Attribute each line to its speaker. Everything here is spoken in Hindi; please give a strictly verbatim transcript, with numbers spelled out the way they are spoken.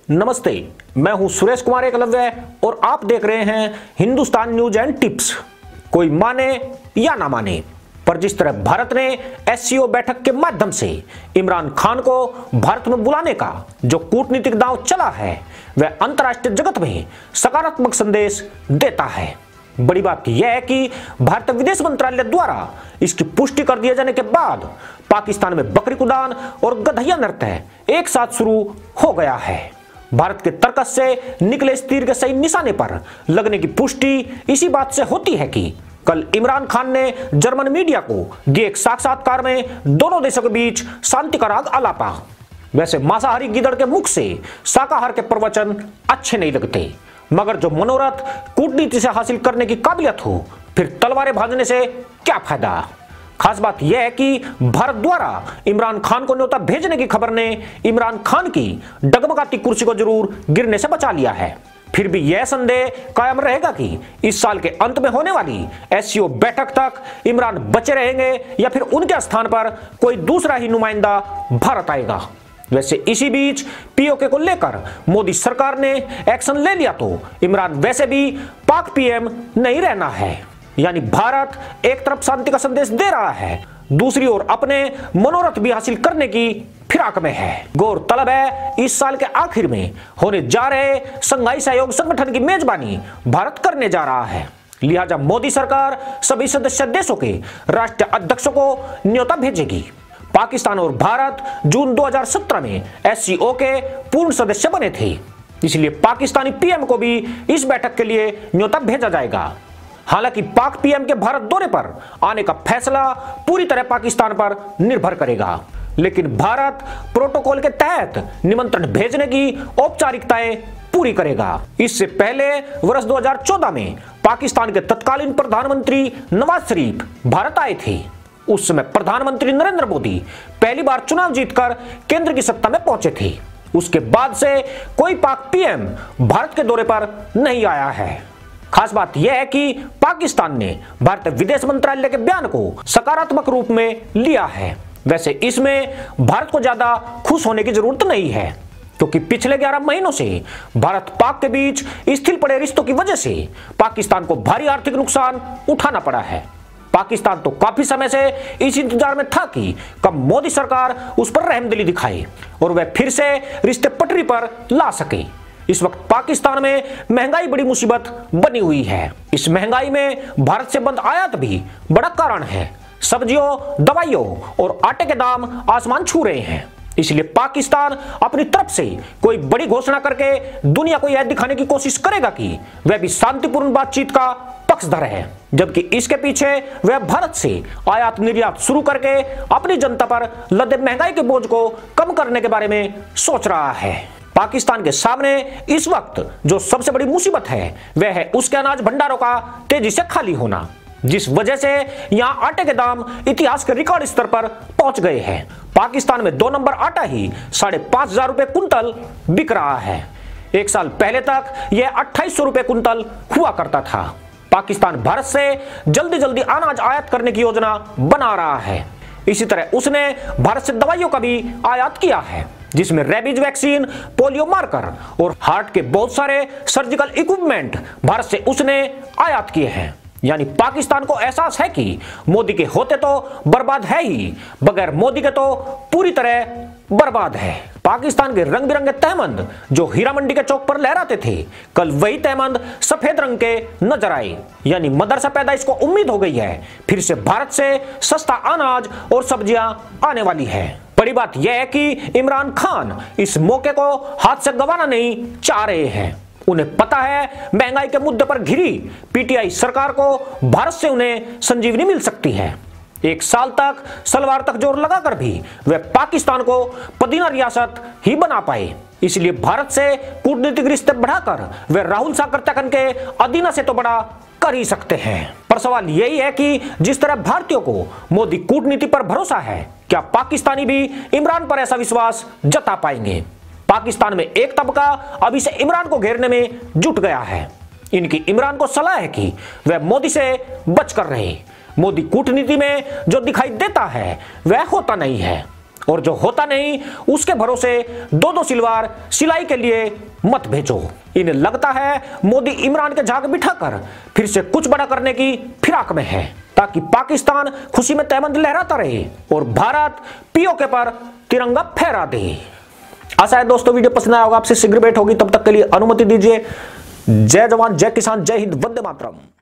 Speaker 1: नमस्ते, मैं हूं सुरेश कुमार एकलव्य और आप देख रहे हैं हिंदुस्तान न्यूज एंड टिप्स। कोई माने या ना माने, पर जिस तरह भारत ने एस सी ओ बैठक के माध्यम से इमरान खान को भारत में बुलाने का जो कूटनीतिक दांव चला है, वह अंतर्राष्ट्रीय जगत में सकारात्मक संदेश देता है। बड़ी बात यह है कि भारतीय विदेश मंत्रालय द्वारा इसकी पुष्टि कर दिए जाने के बाद पाकिस्तान में बकरी कुदान और गधैया नृत्य एक साथ शुरू हो गया है। भारत के तर्कस से निकले इस तीर के सही निशाने पर लगने की पुष्टि इसी बात से होती है कि कल इमरान खान ने जर्मन मीडिया को दिए एक साक्षात्कार में दोनों देशों के बीच शांति का राग आलापा। वैसे मांसाहारी गिदड़ के मुख से शाकाहार के प्रवचन अच्छे नहीं लगते, मगर जो मनोरथ कूटनीति से हासिल करने की काबिलियत हो, फिर तलवारें भाजने से क्या फायदा। खास बात यह है कि भारत द्वारा इमरान खान को न्योता भेजने की खबर ने इमरान खान की डगमगाती कुर्सी को जरूर गिरने से बचा लिया है। फिर भी यह संदेह कायम रहेगा कि इस साल के अंत में होने वाली एस सी ओ बैठक तक इमरान बचे रहेंगे या फिर उनके स्थान पर कोई दूसरा ही नुमाइंदा भारत आएगा। वैसे इसी बीच पी ओ के को लेकर मोदी सरकार ने एक्शन ले लिया तो इमरान वैसे भी पाक पी एम नहीं रहना है। यानी भारत एक तरफ शांति का संदेश दे रहा है, दूसरी ओर अपने मनोरथ भी हासिल करने की फिराक में है। गौरतलब है, इस साल के आखिर में होने जा रहे संघाई सहयोग संगठन की मेजबानी भारत करने जा रहा है। लिहाजा मोदी सरकार सभी सदस्य देशों के राष्ट्रीय अध्यक्षों को न्योता भेजेगी। पाकिस्तान और भारत जून दो हज़ार सत्रह में एस सी ओ के पूर्ण सदस्य बने थे, इसलिए पाकिस्तानी पी एम को भी इस बैठक के लिए न्योता भेजा जाएगा। हालांकि पाक पी एम के भारत दौरे पर आने का फैसला पूरी तरह पाकिस्तान पर निर्भर करेगा, लेकिन भारत प्रोटोकॉल के तहत निमंत्रण भेजने की औपचारिकताएं पूरी करेगा। इससे पहले वर्ष दो हज़ार चौदह में पाकिस्तान के तत्कालीन प्रधानमंत्री नवाज शरीफ भारत आए थे। उस समय प्रधानमंत्री नरेंद्र मोदी पहली बार चुनाव जीतकर केंद्र की सत्ता में पहुंचे थे। उसके बाद से कोई पाक पी एम भारत के दौरे पर नहीं आया है। खास बात यह है कि पाकिस्तान ने भारतीय विदेश मंत्रालय के बयान को सकारात्मक रूप में लिया है। वैसे इसमें भारत को ज्यादा खुश होने की जरूरत नहीं है, क्योंकि पिछले ग्यारह महीनों से भारत पाक के बीच स्थिर पड़े रिश्तों की वजह से पाकिस्तान को भारी आर्थिक नुकसान उठाना पड़ा है। पाकिस्तान तो काफी समय से इस इंतजार में था कि कब मोदी सरकार उस पर रहमदिली दिखाए और वह फिर से रिश्ते पटरी पर ला सके। इस वक्त पाकिस्तान में महंगाई बड़ी मुसीबत बनी हुई है। इस महंगाई में भारत से बंद आयात भी बड़ा कारण है। सब्जियों, दवाइयों और आटे के दाम आसमान छू रहे हैं, इसलिए पाकिस्तान अपनी तरफ से कोई बड़ी घोषणा करके दुनिया को यह दिखाने की कोशिश करेगा कि वह भी शांतिपूर्ण बातचीत का पक्षधर है, जबकि इसके पीछे वह भारत से आयात निर्यात शुरू करके अपनी जनता पर लदे महंगाई के बोझ को कम करने के बारे में सोच रहा है। पाकिस्तान के सामने इस वक्त जो सबसे बड़ी मुसीबत है, वह है उसके अनाज भंडारों का तेजी से खाली होना, जिस वजह से यहां आटे के दाम इतिहास के रिकॉर्ड स्तर पर पहुंच गए हैं। पाकिस्तान में दो नंबर आटा ही साढ़े पांच हजार रुपए कुंतल बिक रहा है। एक साल पहले तक यह अट्ठाईस सौ रुपए कुंतल हुआ करता था। पाकिस्तान भारत से जल्दी जल्दी अनाज आयात करने की योजना बना रहा है। इसी तरह उसने भारत से दवाइयों का भी आयात किया है, जिसमें रेबीज वैक्सीन, पोलियो मार्कर और हार्ट के बहुत सारे सर्जिकल इक्विपमेंट भारत से उसने आयात किए हैं। यानी पाकिस्तान को एहसास है कि मोदी के होते तो बर्बाद है ही, बगैर मोदी के तो पूरी तरह बर्बाद है। पाकिस्तान के रंग बिरंगे तहमंद जो हीरा मंडी के चौक पर लहराते थे, कल वही तहमंद सफेद रंग के नजर आए। यानी मदरसा पैदाइश को उम्मीद हो गई है, फिर से भारत से सस्ता अनाज और सब्जियां आने वाली है। बड़ी बात यह है कि इमरान खान इस मौके को हाथ से गंवाना नहीं चाह रहे हैं। उन्हें पता है महंगाई के मुद्दे पर घिरी पी टी आई सरकार को भारत से उन्हें संजीवनी मिल सकती है। एक साल तक सलवार तक जोर लगाकर भी वे पाकिस्तान को पदीना रियासत ही बना पाए, इसलिए भारत से कूटनीतिक रिश्ते बढ़ाकर वे राहुल साकर के अदीना से तो बड़ा कर ही सकते हैं। पर सवाल यही है कि जिस तरह भारतीयों को मोदी कूटनीति पर भरोसा है, क्या पाकिस्तानी भी इमरान पर ऐसा विश्वास जता पाएंगे। पाकिस्तान में एक तबका अभी से इमरान को घेरने में जुट गया है। इनकी इमरान को सलाह है कि वह मोदी से बचकर रहे। मोदी कूटनीति में जो दिखाई देता है वह होता नहीं है। और जो होता नहीं उसके भरोसे दो दो सिलवार सिलाई के लिए मत भेजो। इन्हें लगता है मोदी इमरान के झाग बिठाकर फिर से कुछ बड़ा करने की फिराक में है, ताकि पाकिस्तान खुशी में तहमंद लहराता रहे और भारत पीओके पर तिरंगा फहरा दे। आशा है दोस्तों वीडियो पसंद आया होगा, आपसे शीघ्र भेंट होगी, तब तक के लिए अनुमति दीजिए। जय जवान, जय किसान, जय हिंद, वंदे मातरम।